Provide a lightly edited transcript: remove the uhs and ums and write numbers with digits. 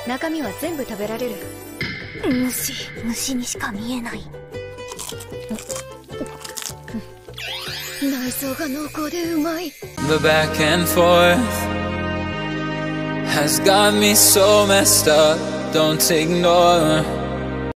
中身は全部食べられる。 虫にしか見えない。 内臓が濃厚でうまい。 The back and forth has got me so messed up. Don't ignore